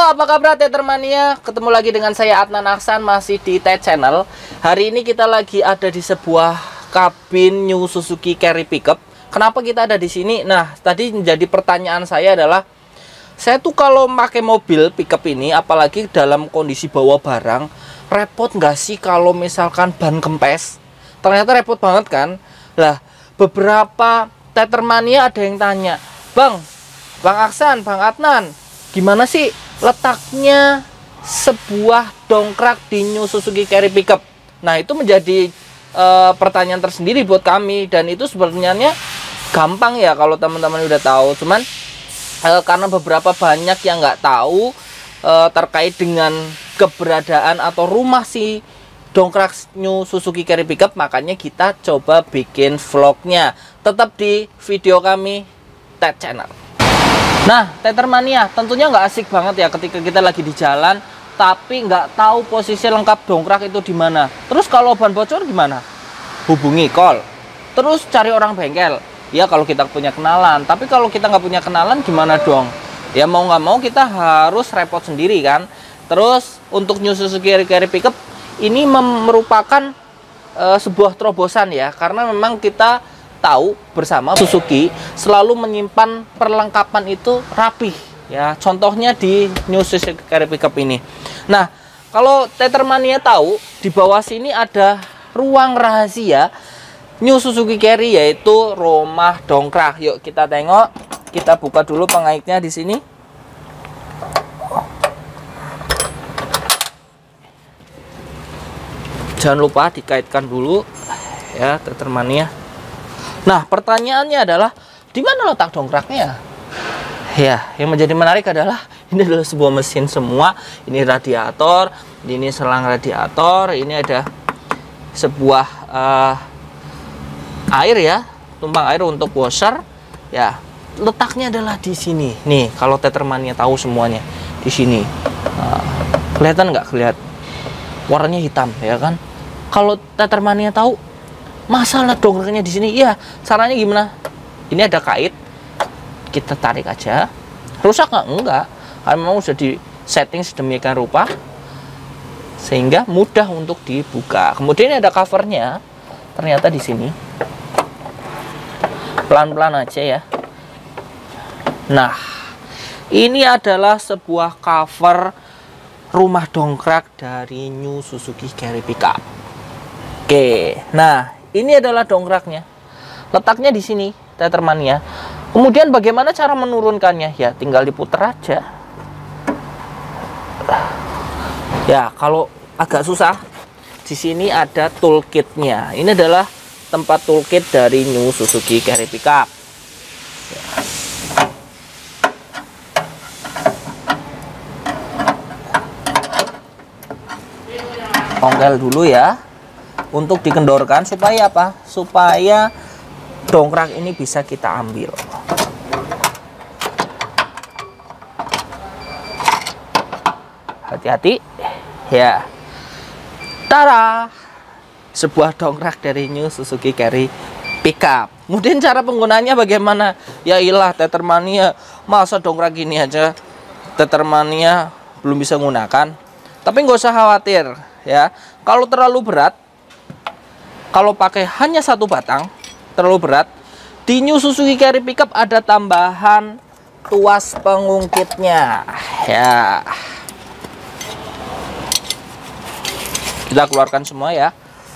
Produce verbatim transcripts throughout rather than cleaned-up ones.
apa kabar Tethermania? Ketemu lagi dengan saya Adnan Aksan, masih di Tet Channel. Hari ini kita lagi ada di sebuah kabin New Suzuki Carry Pickup. Kenapa kita ada di sini? Nah, tadi menjadi pertanyaan saya adalah, saya tuh kalau pakai mobil pickup ini, apalagi dalam kondisi bawa barang, repot nggak sih kalau misalkan ban kempes? Ternyata repot banget kan? Lah, beberapa Tethermania ada yang tanya, Bang, Bang Aksan, Bang Adnan, gimana sih letaknya sebuah dongkrak di New Suzuki Carry Pickup? Nah, itu menjadi e, pertanyaan tersendiri buat kami, dan itu sebenarnya gampang ya kalau teman-teman udah tahu. Cuman e, karena beberapa banyak yang nggak tahu e, terkait dengan keberadaan atau rumah si dongkrak New Suzuki Carry Pickup, makanya kita coba bikin vlognya. Tetap di video kami Tet Channel. Nah, Tethermania, tentunya nggak asik banget ya ketika kita lagi di jalan tapi nggak tahu posisi lengkap dongkrak itu di mana. Terus kalau ban bocor gimana? Hubungi call. Terus cari orang bengkel. Ya kalau kita punya kenalan. Tapi kalau kita nggak punya kenalan gimana dong? Ya mau nggak mau kita harus repot sendiri kan. Terus untuk New Suzuki Carry Pickup ini merupakan uh, sebuah terobosan ya, karena memang kita tahu bersama Suzuki selalu menyimpan perlengkapan itu rapih ya, contohnya di New Suzuki Carry Pickup ini. Nah, kalau Tethermania tahu di bawah sini ada ruang rahasia New Suzuki Carry, yaitu rumah dongkrak. Yuk kita tengok, kita buka dulu pengaitnya di sini. Jangan lupa dikaitkan dulu ya Tethermania. Nah, pertanyaannya adalah di mana letak dongkraknya? Ya, yang menjadi menarik adalah ini adalah sebuah mesin semua. Ini radiator, ini selang radiator, ini ada sebuah uh, air ya, tumpang air untuk washer. Ya, letaknya adalah di sini. Nih, kalau Tethermania tahu semuanya di sini. Uh, kelihatan nggak? Kelihatan warnanya hitam ya kan? Kalau Tethermania tahu masalah dongkraknya di sini, ya caranya gimana? Ini ada kait, kita tarik aja. Rusak nggak? Enggak, karena memang sudah di setting sedemikian rupa sehingga mudah untuk dibuka. Kemudian ada covernya, ternyata di sini. Pelan-pelan aja ya. Nah, ini adalah sebuah cover rumah dongkrak dari New Suzuki Carry Pickup. Oke, nah ini adalah dongkraknya. Letaknya di sini, Tethermania. Kemudian bagaimana cara menurunkannya? Ya, tinggal diputar aja. Ya, kalau agak susah, di sini ada toolkitnya. Ini adalah tempat toolkit dari New Suzuki Carry Pickup. Ongkel dulu ya, untuk dikendorkan supaya apa? Supaya dongkrak ini bisa kita ambil. Hati-hati ya. Tara, sebuah dongkrak dari New Suzuki Carry Pickup. Kemudian cara penggunaannya bagaimana? Ya ilah Tethermania, masa dongkrak gini aja Tethermania belum bisa menggunakan. Tapi nggak usah khawatir ya. Kalau terlalu berat, kalau pakai hanya satu batang terlalu berat, di New Suzuki Carry Pickup ada tambahan tuas pengungkitnya ya. Kita keluarkan semua ya.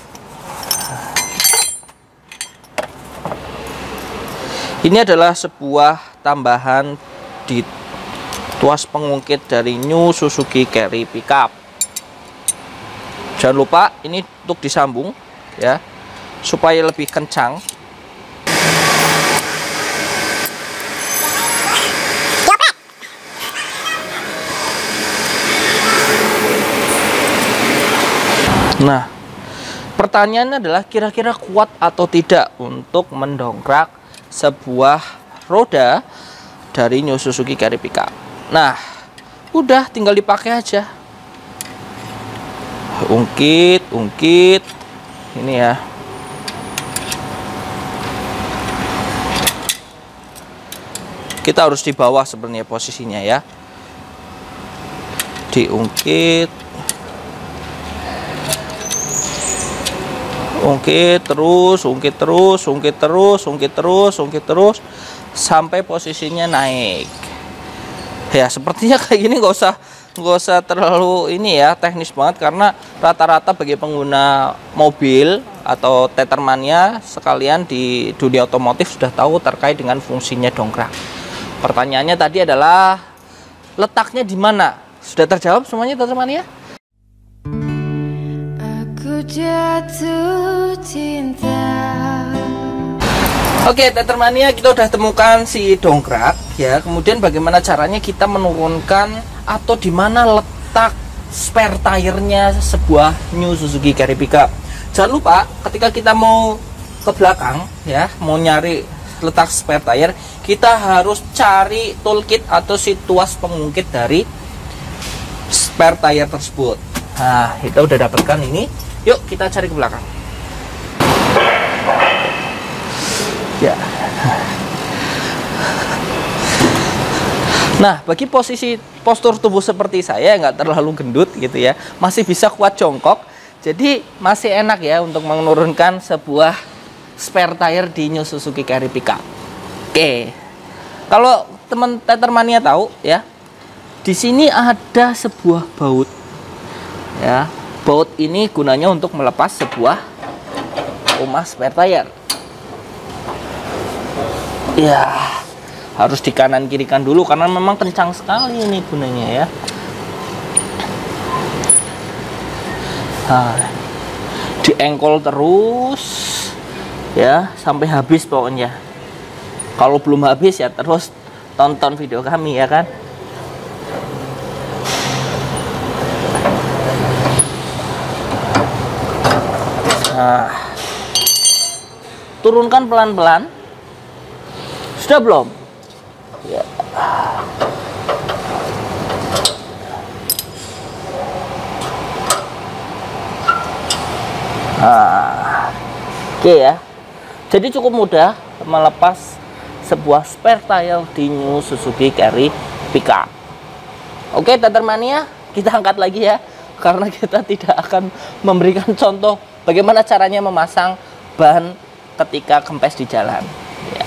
Ini adalah sebuah tambahan di tuas pengungkit dari New Suzuki Carry Pickup. Jangan lupa ini untuk disambung ya, supaya lebih kencang. Nah, pertanyaannya adalah kira-kira kuat atau tidak untuk mendongkrak sebuah roda dari New Suzuki Carry Pickup. Nah, udah tinggal dipakai aja. Ungkit, ungkit. Ini ya. Kita harus di bawah sebenarnya posisinya ya. diungkit, ungkit terus, ungkit terus, ungkit terus, ungkit terus, ungkit terus sampai posisinya naik. Ya sepertinya kayak gini nggak usah nggak usah terlalu ini ya, teknis banget, karena rata-rata bagi pengguna mobil atau Tethermania sekalian di dunia otomotif sudah tahu terkait dengan fungsinya dongkrak. Pertanyaannya tadi adalah letaknya di mana? Sudah terjawab semuanya Tethermania? Aku jatuh cinta. Oke, Tethermania, kita udah temukan si dongkrak ya. Kemudian bagaimana caranya kita menurunkan atau di mana letak spare tire-nya sebuah New Suzuki Carry Pickup. Jangan lupa ketika kita mau ke belakang ya, mau nyari letak spare tire, kita harus cari toolkit atau si tuas pengungkit dari spare tire tersebut. Nah, kita udah dapatkan ini. Yuk kita cari ke belakang. Ya. Nah, bagi posisi postur tubuh seperti saya nggak terlalu gendut gitu ya, masih bisa kuat jongkok, jadi masih enak ya untuk menurunkan sebuah spare tire di New Suzuki Carry Pickup. Oke, kalau teman Tethermania tahu ya, di sini ada sebuah baut ya. Baut ini gunanya untuk melepas sebuah rumah spare tire. Ya, harus di kanan kirikan dulu karena memang kencang sekali ini gunanya ya. Nah, diengkol terus ya sampai habis pokoknya. Kalau belum habis ya terus tonton video kami ya kan. Nah, turunkan pelan-pelan. Sudah belum? Ya. Nah, oke ya. Jadi cukup mudah melepas sebuah spare tire di New Suzuki Carry Pickup. Oke, Tethermania, kita angkat lagi ya, karena kita tidak akan memberikan contoh bagaimana caranya memasang ban ketika kempes di jalan. Ya.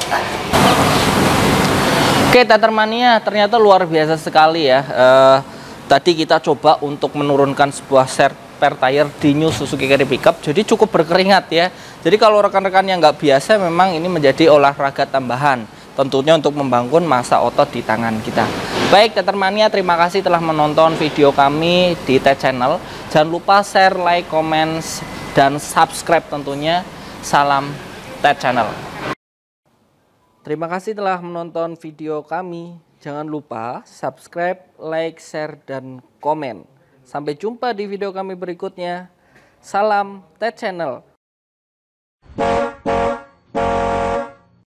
Oke, Tethermania, ternyata luar biasa sekali ya. Uh, tadi kita coba untuk menurunkan sebuah spare tire di New Suzuki Carry Pickup, jadi cukup berkeringat ya. Jadi kalau rekan-rekan yang nggak biasa, memang ini menjadi olahraga tambahan, tentunya untuk membangun massa otot di tangan kita. Baik, Tethermania, terima kasih telah menonton video kami di Ted Channel. Jangan lupa share, like, comment, dan subscribe tentunya. Salam Ted Channel. Terima kasih telah menonton video kami. Jangan lupa subscribe, like, share, dan komen. Sampai jumpa di video kami berikutnya. Salam Ted Channel.